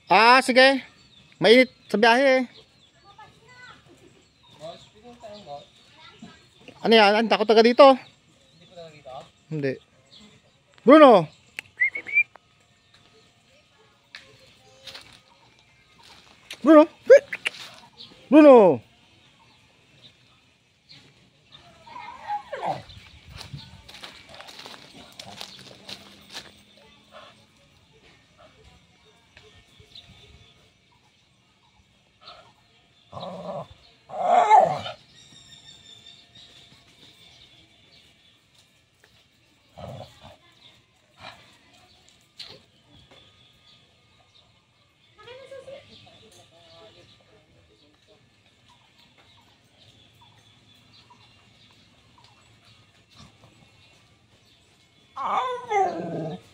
Ah, sige. Mainit sa biyahe eh. Ano yan? Ang takot taga dito. Hindi. Bruno! Bruno! Bruno! Oh!